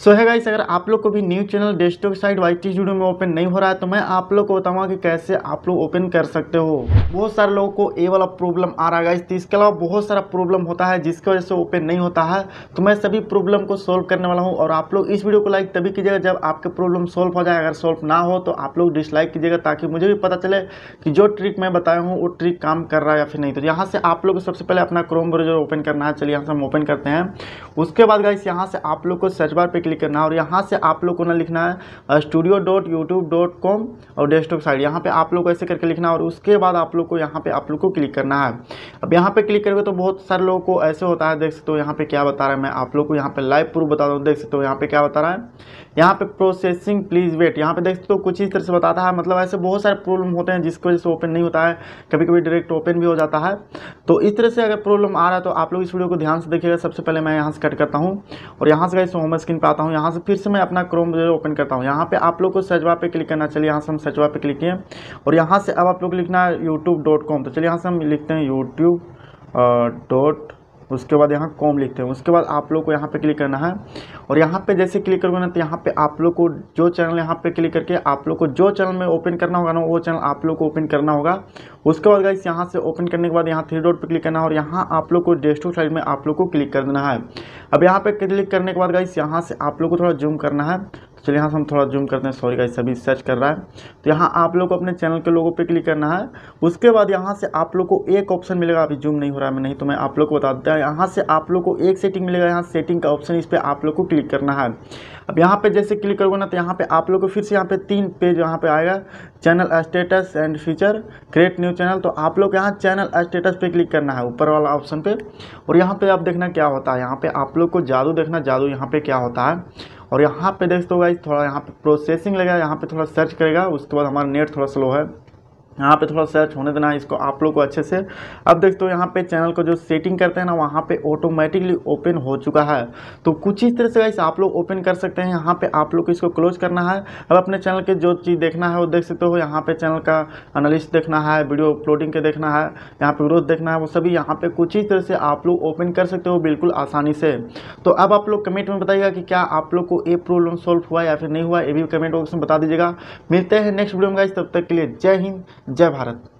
सो है गाइस, अगर आप लोग को भी new channel desktop site YT studio में ओपन नहीं हो रहा है तो मैं आप लोग को बताऊंगा कि कैसे आप लोग ओपन कर सकते हो। बहुत सारे लोगों को ये वाला प्रॉब्लम आ रहा है गाइस, तो इसके अलावा बहुत सारा प्रॉब्लम होता है जिसकी वजह से ओपन नहीं होता है। तो मैं सभी प्रॉब्लम को सोल्व करने वाला हूं और आप लोग इस वीडियो को लाइक तभी कीजिएगा जब आपके प्रॉब्लम सोल्व हो जाए। अगर सोल्व ना हो तो आप लोग डिसलाइक कीजिएगा ताकि मुझे भी पता चले कि जो ट्रिक मैं बताया हूँ वो ट्रिक काम कर रहा है या फिर नहीं। तो यहाँ से आप लोग को सबसे पहले अपना क्रोम ब्राउज़र ओपन करना है। चलिए यहाँ से हम ओपन करते हैं। उसके बाद गाइस यहाँ से आप लोग को सर्च बार पे क्लिक करना है और यहाँ से आप लोग को ना लिखना है studio.youtube.com और डेस्कटॉप साइट। यहाँ पे आप लोग को ऐसे करके लिखना है और उसके बाद आप लोग को यहाँ पे आप लोग को क्लिक करना है। अब यहाँ पे क्लिक करोगे तो बहुत सारे लोगों को ऐसे होता है, देख सकते हो यहाँ पे क्या बता रहा है। मैं आप लोग को यहाँ पे लाइव प्रूफ बता दूँ, देख सकते हो यहाँ पे क्या बता रहा है। यहाँ पे प्रोसेसिंग प्लीज वेट, यहाँ पे देख सकते हो कुछ इस तरह से बताता है। मतलब ऐसे बहुत सारे प्रॉब्लम होते हैं जिसकी वजह से ओपन नहीं होता है, कभी कभी डायरेक्ट ओपन भी हो जाता है। तो इस तरह से अगर प्रॉब्लम आ रहा है तो आप लोग इस वीडियो को ध्यान से देखिएगा। सबसे पहले मैं यहाँ से कट करता हूँ और यहाँ से गाइस होम स्क्रीन पे आता हूँ। यहाँ से फिर से मैं अपना क्रोम ब्राउज़र ओपन करता हूँ। यहाँ पे आप लोग को सर्च बार पे क्लिक करना। चलिए यहाँ से हम सर्च बार पे क्लिक किए और यहाँ से अब आप लोग लिखना है youtube.com। तो चलिए यहाँ से हम लिखते हैं youtube उसके बाद यहाँ कॉम लिखते हैं। उसके बाद आप लोग को यहाँ पे क्लिक करना है और यहाँ पे जैसे क्लिक करोगे ना तो यहाँ पे आप लोग को जो चैनल यहाँ पे क्लिक करके आप लोग को जो चैनल में ओपन करना होगा ना वो चैनल आप लोग को ओपन करना होगा। उसके बाद गाइस यहाँ से ओपन करने के बाद यहाँ थ्री डॉट पे क्लिक करना है और यहाँ आप लोग को डेस्कटॉप साइड में आप लोग को क्लिक कर देना है। अब यहाँ पे क्लिक करने के बाद गाइस यहाँ से आप लोग को थोड़ा जूम करना है। तो चलिए यहाँ से हम थोड़ा जूम करते हैं। सॉरी गाइस, अभी सर्च कर रहा है। तो यहाँ आप लोग को अपने चैनल के लोगों पे क्लिक करना है। उसके बाद यहाँ से आप लोग को एक ऑप्शन मिलेगा, अभी जूम नहीं हो रहा है, मैं नहीं तो मैं आप लोग को बता देता हूँ। यहाँ से आप लोग को एक सेटिंग मिलेगा, यहाँ सेटिंग का ऑप्शन, इस पर आप लोग को क्लिक करना है। अब यहाँ पे जैसे क्लिक करोगे ना तो यहाँ पे आप लोग को फिर से यहाँ पे 3 पेज यहाँ पे आएगा, channel status and feature, create new channel. तो आप लोग यहाँ चैनल स्टेटस पे क्लिक करना है ऊपर वाला ऑप्शन पे और यहाँ पे आप देखना क्या होता है। यहाँ पे आप लोग को जादू देखना, जादू यहाँ पे क्या होता है। और यहाँ पे देख दो गाइस, थोड़ा यहाँ पे प्रोसेसिंग लगेगा, यहाँ पे थोड़ा सर्च करेगा। उसके बाद हमारा नेट थोड़ा स्लो है, यहाँ पे थोड़ा सर्च होने देना है इसको आप लोग को अच्छे से। अब देखते हो यहाँ पे चैनल को जो सेटिंग करते हैं ना वहाँ पे ऑटोमेटिकली ओपन हो चुका है। तो कुछ इस तरह से गाइस आप लोग ओपन कर सकते हैं। यहाँ पे आप लोग को इसको क्लोज करना है। अब अपने चैनल के जो चीज़ देखना है वो देख सकते हो। यहाँ पे चैनल का एनालिस्ट देखना है, वीडियो अपलोडिंग के देखना है, यहाँ पे ग्रोथ देखना है, वो सभी यहाँ पे कुछ इस तरह से आप लोग ओपन कर सकते हो बिल्कुल आसानी से। तो अब आप लोग कमेंट में बताइएगा कि क्या आप लोग को ये प्रॉब्लम सोल्व हुआ या फिर नहीं हुआ, ये भी कमेंट बॉक्स में बता दीजिएगा। मिलते हैं नेक्स्ट वीडियो में गाइस, तब तक के लिए जय हिंद जय भारत।